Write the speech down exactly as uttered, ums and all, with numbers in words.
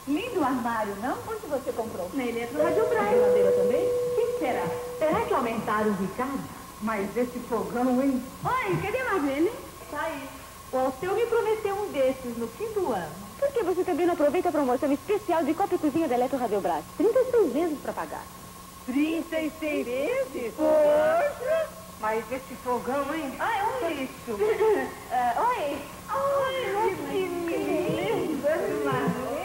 Lindo armário, não? Onde você comprou? Na Eletroradiobras. A geladeira também? Quem será? Será que aumentaram o Ricardo? Mas esse fogão, hein? Oi, cadê a Marlene? Tá aí. O Alceu me prometeu um desses no fim do ano. Por que você também não aproveita a promoção especial de Copa e Cozinha da Eletroradiobras? trinta e seis vezes para pagar. trinta e seis vezes? Poxa! Mas esse fogão, hein? Ah, é um lixo. uh, oi! Ai, que linda!